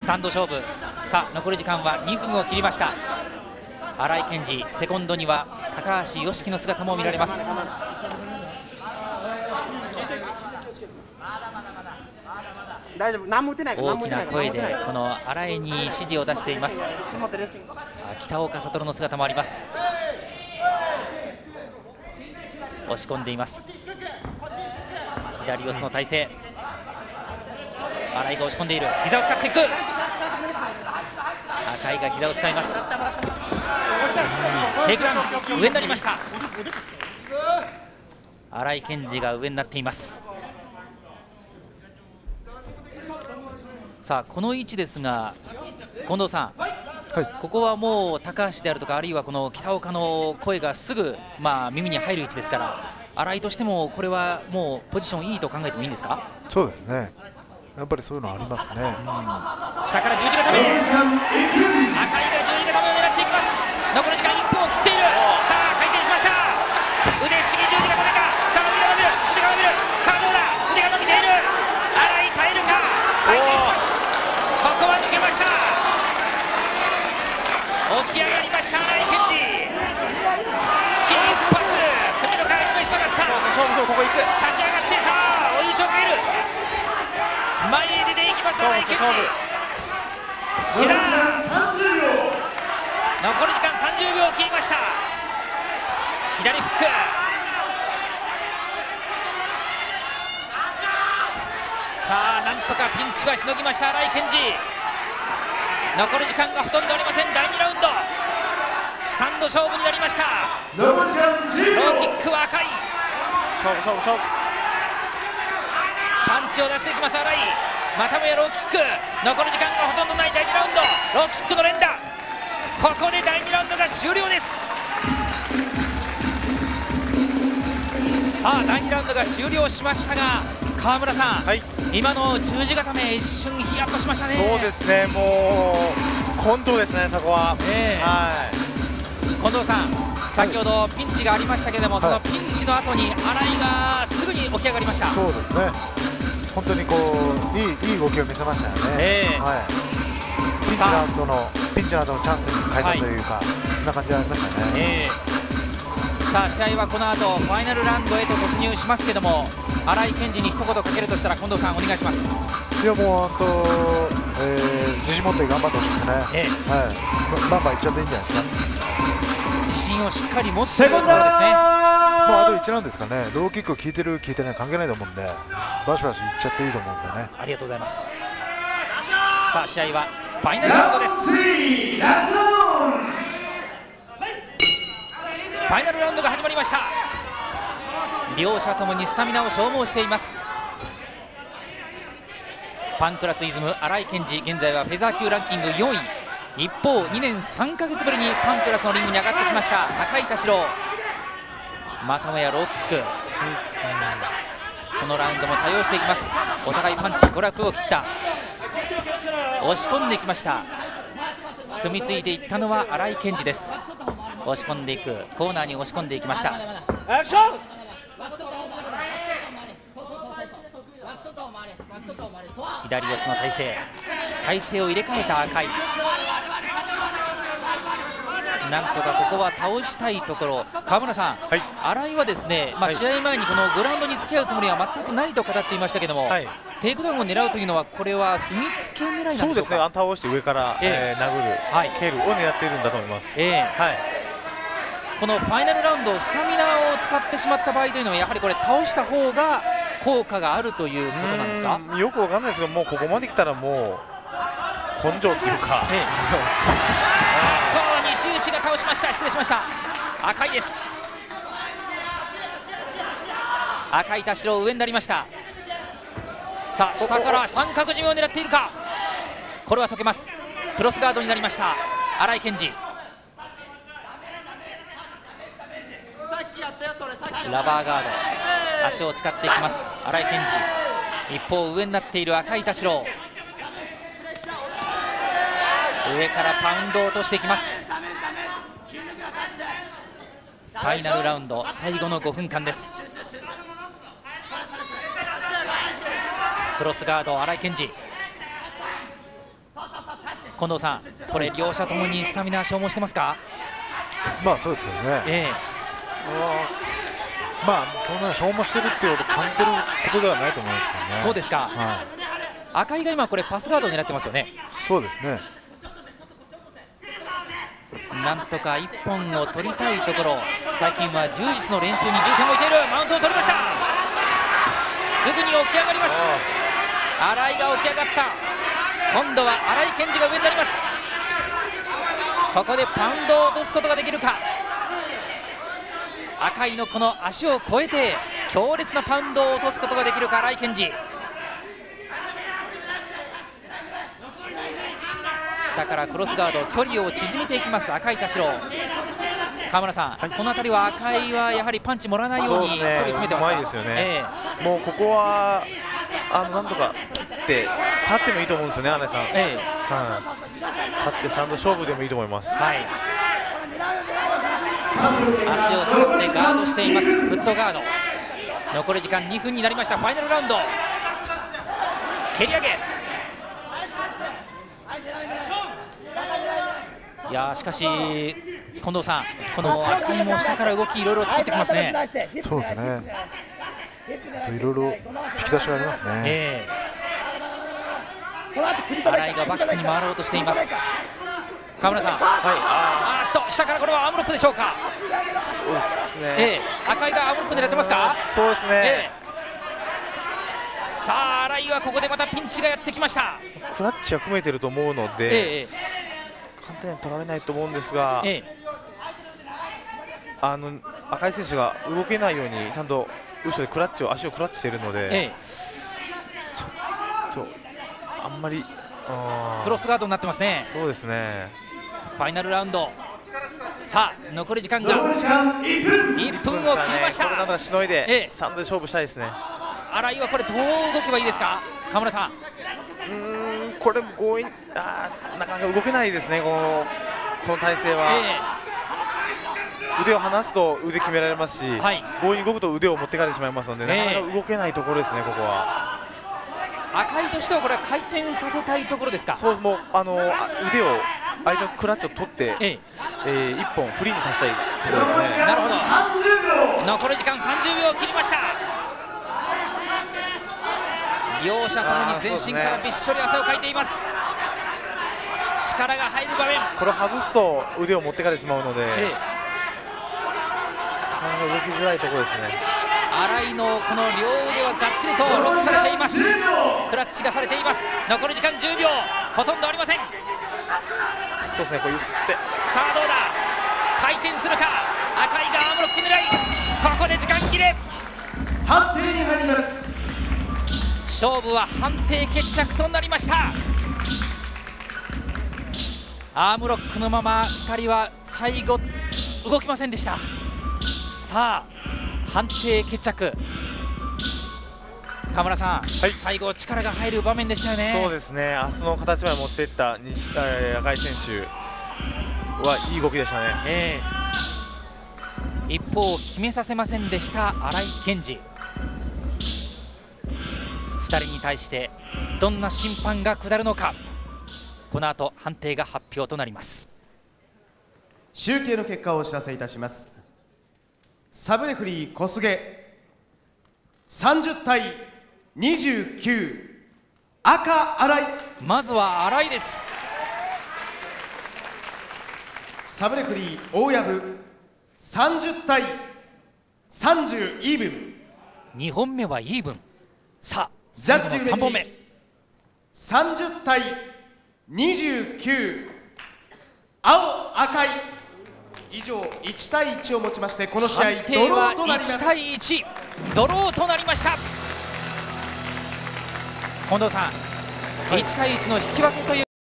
スタンド勝負。さあ残り時間は2分を切りました。新井健二、セコンドには高橋良樹の姿も見られます。 大丈夫、何も打てないから。 大きな声でこの新井に指示を出しています。北岡悟の姿もあります。押し込んでいます。左四つの体勢、新井が押し込んでいる。膝を使っていく。赤井が膝を使います。テイクダウン、上になりました。新井健二が上になっています。さあこの位置ですが近藤さん、はい、ここはもう高橋であるとか、あるいはこの北岡の声がすぐ、耳に入る位置ですから、新井としてもこれはもうポジションいいと考えてもいいんですか？ そうですね、やっぱりそういうのありますね。 下から十字固め、赤井が十字固めを狙っていきます。残り時間1分を切っている。さあ回転しました。腕ひしぎ十字固めか。さあ腕が伸びる、腕が伸びる。さあどうだ、腕が伸びている。新井耐えるか。回転します。ここは抜けました。起き上がりました新井健二。キープパス、首の返しもしなかった。 ここ行く。 立ち上がって、さあ追い打ちをかける。前へ出ていきます新井健二。木田、残り時間30秒を切りました。左フック。さあなんとかピンチはしのぎました新井健二。残り時間がほとんどありません。第2ラウンドスタンド勝負になりました。ローキックは赤い。パンチを出していきます新井。またもやローキック。残り時間がほとんどない第2ラウンド。ローキックの連打。ここで第2ラウンドが終了です。さあ第2ラウンドが終了しましたが、川村さん、はい、今の十字固め一瞬ヒヤッとしましたね。 そうですね、もう混沌ですね、そこは。はい、 近藤さん、先ほどピンチがありましたけれども、そのピンチの後に新井がすぐに起き上がりました。 そうですね、本当にこういい動きを見せましたよね。ピンチの後のチャンスに変えたというか、そんな感じがありましたね。 さあ試合はこの後ファイナルラウンドへと突入しますけども、新井健二に一言かけるとしたら近藤さんお願いします。 いやもう本当、自信持って頑張ってほしいですね。バンバンいっちゃっていいんじゃないですか。 自信をしっかり持っているところですね。 もうあと1ラウンドですかね。ローキック効いてる効いてない関係ないと思うんで、バシバシいっちゃっていいと思うんですよね。 ありがとうございます。さあ試合はファイナルラウンドです。ファイナルラウンドが始まりました。両者ともにスタミナを消耗しています。パンクラスイズム新井健二、現在はフェザー級ランキング4位。一方2年3ヶ月ぶりにパンクラスのリングに上がってきました赤井田代。またもやローキック。このラウンドも対応していきます。お互いパンチ娯楽を切った。押し込んでいきました。組みついていったのは新井健二です。押し込んでいく、コーナーに押し込んでいきました。左四つの体勢を入れ替えた赤井。なんとかここは倒したいところ。川村さん、はい、新井はですね、試合前にこのグラウンドに付き合うつもりは全くないと語っていましたけども、テイクダウンを狙うというのはこれは踏みつけ狙いなんでしょうか。 そうですね、倒して上から、殴る、蹴るを狙っているんだと思います。 このファイナルラウンドスタミナを使ってしまった場合というのはやはりこれ倒した方が効果があるということなんですか。 よくわかんないですが、もうここまで来たらもう根性というか、 西内が倒しました。失礼しました。赤いです。赤い田代上になりました。さあ下から三角締めを狙っているか。これは解けます。クロスガードになりました新井健二。ラバーガード、足を使っていきます新井健二。一方上になっている赤い田代、上からパウンドを落としていきます。ファイナルラウンド最後の5分間です。クロスガード新井健二。 近藤さん、これ両者ともにスタミナ消耗してますか？ まあそうですけどね、まあそんな消耗してるっていうほど感じてることではないと思いますけどね。 そうですか、 はい、 赤井が今これパスガードを狙ってますよね。 そうですね。 なんとか1本を取りたいところ、最近は充実の練習に重点を置いている。マウントを取りました。すぐに起き上がります。新井が起き上がった。今度は新井健二が上になります。ここでパウンドを落とすことができるか。赤井のこの足を越えて強烈なパウンドを落とすことができるか、新井健二。下からクロスガード、距離を縮めていきます赤井田代。川村さん、この辺りは赤井はやはりパンチもらわないように距離を詰めてますか？ うまいですよね、もうここはなんとか切って立ってもいいと思うんですよね、新井さん。立って3度勝負でもいいと思います。 足を使ってガードしています。フットガード。残り時間2分になりました。ファイナルラウンド。蹴り上げ。いやしかし近藤さん、この赤井も下から動きいろいろ作ってきますね。 そうですね。いろいろ引き出しがありますね。 新井がバックに回ろうとしています。川村さん、下からこれはアームロックでしょうか？ そうですね。 赤井がアームロック狙ってますか？ そうですね。 さあ新井はここでまたピンチがやってきました。 クラッチは組めてると思うので、簡単に取られないと思うんですが、赤井選手が動けないようにちゃんと後ろで足をクラッチしているので、ちょっとあんまりクロスガードになってますね。 そうですね。 ファイナルラウンド。さあ残り時間が1分を切りました。 これなんとかしのいで3度で勝負したいですね。 新井はこれどう動けばいいですか？川村さん。 これも強引、なかなか動けないですね、この体勢は。腕を離すと腕決められますし、強引に動くと腕を持ってかれてしまいますので、なかなか動けないところですね、ここは。 赤井としてはこれは回転させたいところですか？ そう、もう腕を相手のクラッチを取って、1本フリーにさせたいところですね。 なるほど。残り時間30秒を切りました。両者ともに全身からびっしょり汗をかいています。力が入る場面。 これを外すと腕を持ってかれてしまうので、なかなか動きづらいところですね。 新井のこの両腕はがっちりとロックされています。クラッチがされています。残り時間10秒、ほとんどありません。 そうですね、こう揺すって、 さあどうだ、回転するか。赤井がアームロック狙い。ここで時間切れ。 判定に入ります。 勝負は判定決着となりました。アームロックのまま2人は最後動きませんでした。さあ判定決着。河村さん、最後力が入る場面でしたよね。 そうですね、明日の形まで持っていった赤井選手はいい動きでしたね。 一方決めさせませんでした新井健二。2人に対してどんな審判が下るのか、この後判定が発表となります。 集計の結果をお知らせいたします。サブレフリー小菅30対29、赤新井。 まずは新井です。 サブレフリー大藪30対30イーブン。 2本目はイーブン。さあジャッジ 3本目 30対29、青赤井。以上1対1をもちましてこの試合ドローとなります。 1対1ドローとなりました。近藤さん、1対1の引き分けという